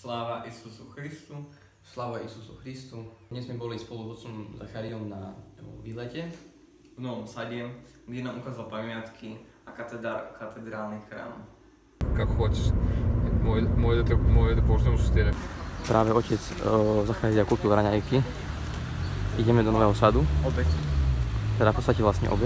Sláva Isusu Christu. Sláva Isusu Christu. Dnes sme boli spolu s otcom Zachariom na výlete V Novom Sade, kde nám ukázal pamiatky a katedrálny chrám. Как хочешь. Мой это по всему стиле. Práve otec Zacharia kúpil raňajky. Ideme do Nového Sadu. Obec. Teda v podstate vlastne obec.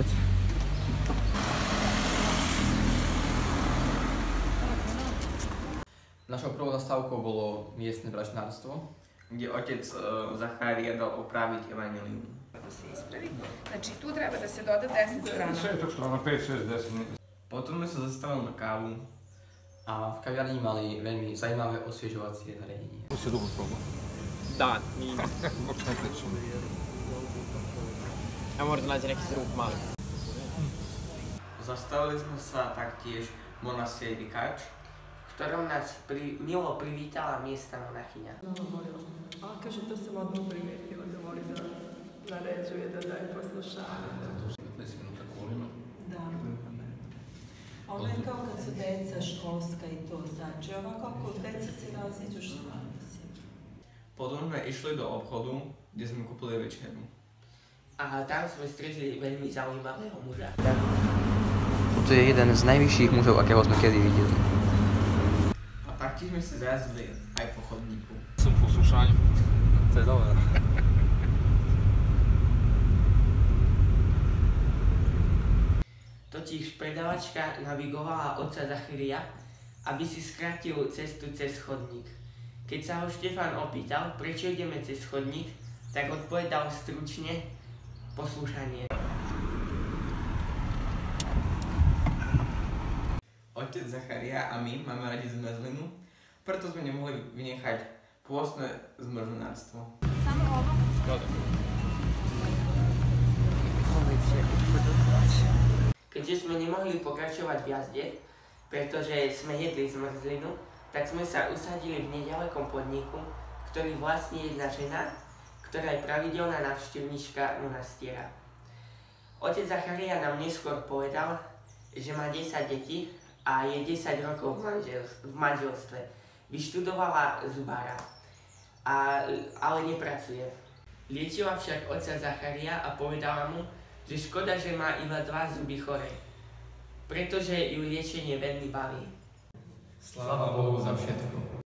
Našou prvou zastávkou bolo miestne brašňárstvo, Kde otec Zacharia dal opraviť evanjelium. Da se ispravi. Znači tu treba da se doda 10 strana. Sve to što na 5, 6, 10. Potom sme sa zastavili na kávu. a v kaviarni mali veľmi zaujímavé osviežovacie zariadenie. To si dobro probao. Da, nije. Možda ne krećemo. Ja možda nađe neki zruk mali. Zastavili sme sa taktiež v monastéri Bikáč, v ktorom nás milo privítala miestna monachyňa. A kaže, to sam odmah primijetila da voli da naređuje, da daje poslušanje. 15 minuta kolima. Da. Ono je kao kad su deca školska i to, znači ovako ako deca se raziđu šta mislim. Potom sme išli do obchodu, kde sme kúpili večeru. A tam sme stretli veľmi zaujímavého muža. To je jeden z najvyšších mužov, akého sme kedy videli. A taktiež sme sa zrazili aj po chodníku. Sam poslušanju. To je dobro. Totiž predavačka navigovala otca Zacharia, aby si skrátil cestu cez chodník. Keď sa ho Štefán opýtal, prečo ideme cez chodník, tak odpovedal stručne poslúšanie. Otec Zacharia a my máme radi zmrzlinu, preto sme nemohli vynechať pôstne zmrzlinárstvo. Keďže sme nemohli pokračovať v jazde, pretože sme jedli zmrzlinu, tak sme sa usadili v nedalekom podniku, ktorý vlastní jedna žena, ktorá je pravidelná návštevníčka monastiera. Otec Zacharia nám neskôr povedal, že má 10 detí a je 10 rokov v manželstve. Vyštudovala zubára, ale nepracuje. Liečila však otca Zacharia a povedala mu, že škoda, že má iba 2 zuby chore, pretože ju liečenie veľmi baví. Sláva Bohu za všetko.